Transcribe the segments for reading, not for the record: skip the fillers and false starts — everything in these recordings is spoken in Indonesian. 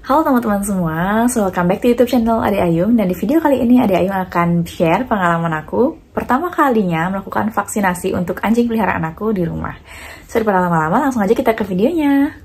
Halo teman-teman semua, so welcome back to YouTube channel Ade Ayung. Dan di video kali ini Ade Ayung akan share pengalaman aku pertama kalinya melakukan vaksinasi untuk anjing peliharaan aku di rumah. So daripada lama-lama, langsung aja kita ke videonya.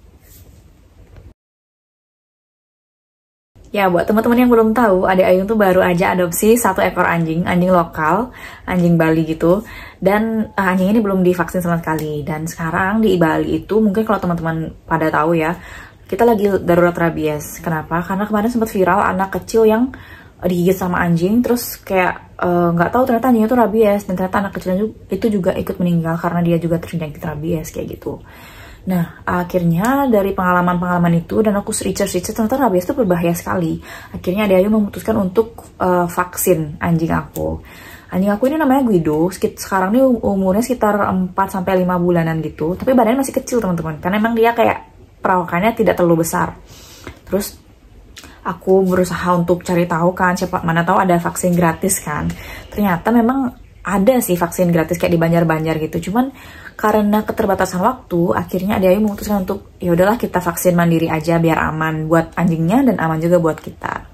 Ya, buat teman-teman yang belum tahu, Ade Ayung tuh baru aja adopsi satu ekor anjing lokal, anjing Bali gitu. Dan anjing ini belum divaksin sama sekali. Dan sekarang di Bali itu, mungkin kalau teman-teman pada tahu ya, kita lagi darurat rabies. Kenapa? Karena kemarin sempat viral anak kecil yang digigit sama anjing, terus kayak nggak tahu ternyata anjingnya tuh rabies, dan ternyata anak kecilnya itu juga ikut meninggal karena dia juga terjangkit rabies kayak gitu. Nah, akhirnya dari pengalaman-pengalaman itu dan aku research ternyata rabies itu berbahaya sekali. Akhirnya Ade Ayung memutuskan untuk vaksin anjing aku. Anjing aku ini namanya Guido. Sekarang ini umurnya sekitar 4-5 bulanan gitu. Tapi badannya masih kecil teman-teman. Karena emang dia kayak perawakannya tidak terlalu besar. Terus aku berusaha untuk cari tahu kan, siapa mana tahu ada vaksin gratis kan. Ternyata memang ada sih vaksin gratis kayak di Banjar-Banjar gitu. Cuman karena keterbatasan waktu, akhirnya Ade Ayung memutuskan untuk ya udahlah kita vaksin mandiri aja biar aman buat anjingnya dan aman juga buat kita.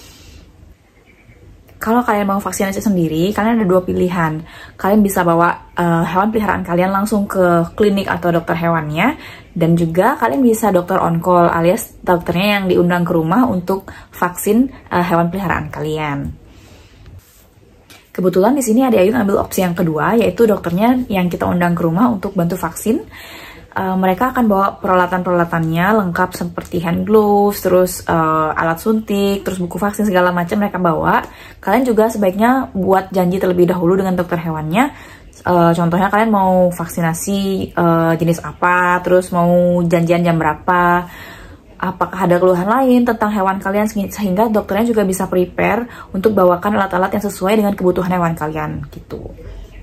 Kalau kalian mau vaksinasi sendiri, kalian ada dua pilihan. Kalian bisa bawa hewan peliharaan kalian langsung ke klinik atau dokter hewannya. Dan juga kalian bisa dokter on call alias dokternya yang diundang ke rumah untuk vaksin hewan peliharaan kalian. Kebetulan di sini Ade Ayung ambil opsi yang kedua, yaitu dokternya yang kita undang ke rumah untuk bantu vaksin. Mereka akan bawa peralatan-peralatannya lengkap seperti hand gloves, terus alat suntik, terus buku vaksin segala macam mereka bawa. Kalian juga sebaiknya buat janji terlebih dahulu dengan dokter hewannya. Contohnya kalian mau vaksinasi jenis apa, terus mau janjian jam berapa, apakah ada keluhan lain tentang hewan kalian, sehingga dokternya juga bisa prepare untuk bawakan alat-alat yang sesuai dengan kebutuhan hewan kalian gitu.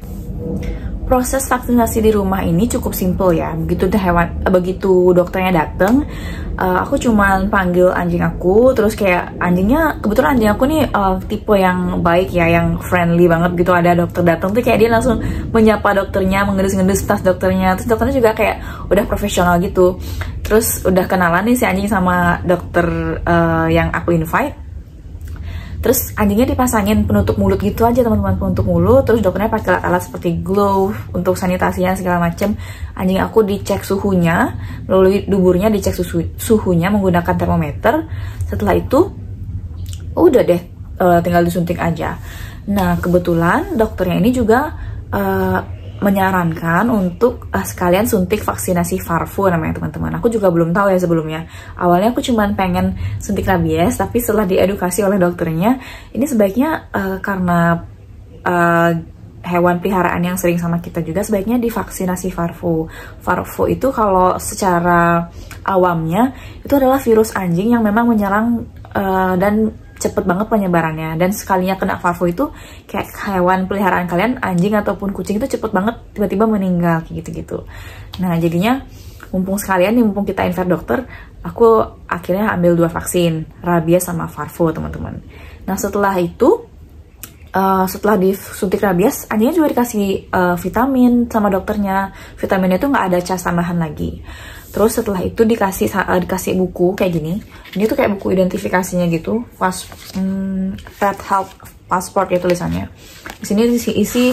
Proses vaksinasi di rumah ini cukup simple ya. Begitu dokternya dateng, aku cuman panggil anjing aku, terus kayak kebetulan anjing aku nih tipe yang baik ya, yang friendly banget gitu. Ada dokter datang tuh kayak dia langsung menyapa dokternya, mengendus-ngendus tas dokternya, terus dokternya juga kayak udah profesional gitu. Terus udah kenalan nih si anjing sama dokter yang aku invite. Terus anjingnya dipasangin penutup mulut gitu aja teman-teman, penutup mulut. Terus dokternya pakai alat-alat seperti glove untuk sanitasinya segala macem. Anjing aku dicek suhunya, melalui duburnya dicek suhunya menggunakan termometer. Setelah itu udah deh, tinggal disuntik aja. Nah kebetulan dokternya ini juga menyarankan untuk sekalian suntik vaksinasi Farfu namanya teman-teman. Aku juga belum tahu ya sebelumnya. Awalnya aku cuma pengen suntik rabies, tapi setelah diedukasi oleh dokternya, ini sebaiknya karena hewan peliharaan yang sering sama kita juga, sebaiknya divaksinasi Farfu. Farfu itu kalau secara awamnya itu adalah virus anjing yang memang menyerang dan cepet banget penyebarannya. Dan sekalinya kena Farfu itu kayak hewan peliharaan kalian, anjing ataupun kucing itu cepet banget tiba-tiba meninggal kayak gitu-gitu. Nah jadinya mumpung kita invite dokter, aku akhirnya ambil 2 vaksin, rabies sama Farfu teman-teman. Nah setelah itu setelah disuntik rabies, anjingnya juga dikasih vitamin sama dokternya. Vitaminnya itu nggak ada cas tambahan lagi. Terus setelah itu dikasih buku kayak gini. Ini tuh kayak buku identifikasinya gitu, Pet Health Passport ya tulisannya. Di sini isi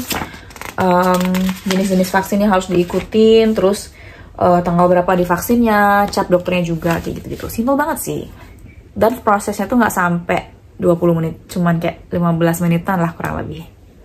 jenis-jenis vaksin yang harus diikutin, terus tanggal berapa divaksinnya, cap dokternya juga kayak gitu-gitu. Simple banget sih. Dan prosesnya tuh nggak sampai 20 menit, cuman kayak 15 menitan lah kurang lebih.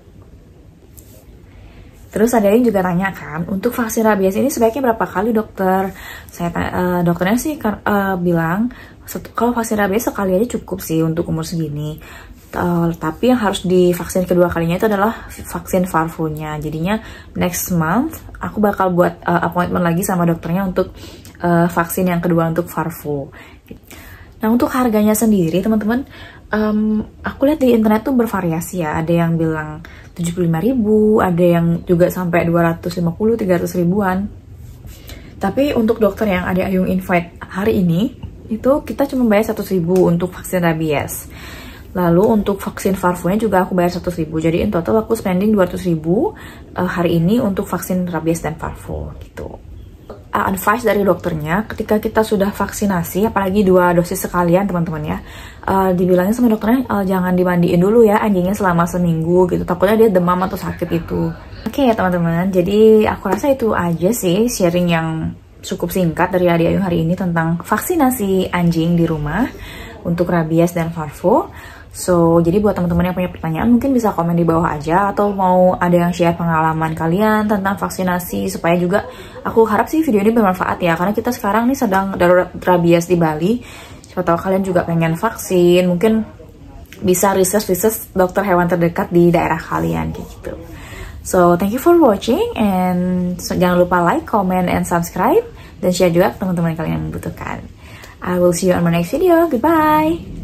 Terus ada yang juga tanya kan, untuk vaksin rabies ini sebaiknya berapa kali dokter? Dokternya sih bilang, kalau vaksin rabies sekali aja cukup sih untuk umur segini. Tapi yang harus divaksin kedua kalinya itu adalah vaksin Farfu-nya. Jadinya next month, aku bakal buat appointment lagi sama dokternya untuk vaksin yang kedua untuk Farfu. Nah untuk harganya sendiri teman-teman, aku lihat di internet tuh bervariasi ya. Ada yang bilang 75.000, ada yang juga sampai 250-300 ribuan. Tapi untuk dokter yang Ade Ayung invite hari ini, itu kita cuma bayar 100.000 untuk vaksin rabies. Lalu untuk vaksin Farfu-nya juga aku bayar 100.000. Jadi in total aku spending 200.000 hari ini untuk vaksin rabies dan Farfu gitu. advice dari dokternya ketika kita sudah vaksinasi, apalagi 2 dosis sekalian teman-teman ya, dibilangnya sama dokternya jangan dimandiin dulu ya anjingnya selama seminggu gitu, takutnya dia demam atau sakit itu. Oke ya teman-teman, jadi aku rasa itu aja sih sharing yang cukup singkat dari Adi Ayu hari ini tentang vaksinasi anjing di rumah untuk rabies dan parvo. So, jadi buat teman-teman yang punya pertanyaan mungkin bisa komen di bawah aja, atau mau ada yang share pengalaman kalian tentang vaksinasi, supaya juga aku harap sih video ini bermanfaat ya, karena kita sekarang nih sedang darurat rabies di Bali. Siapa tahu kalian juga pengen vaksin, mungkin bisa research dokter hewan terdekat di daerah kalian kayak gitu. So, thank you for watching, and jangan lupa like, comment, and subscribe, dan share juga ke teman-teman kalian yang membutuhkan. I will see you on my next video. Goodbye!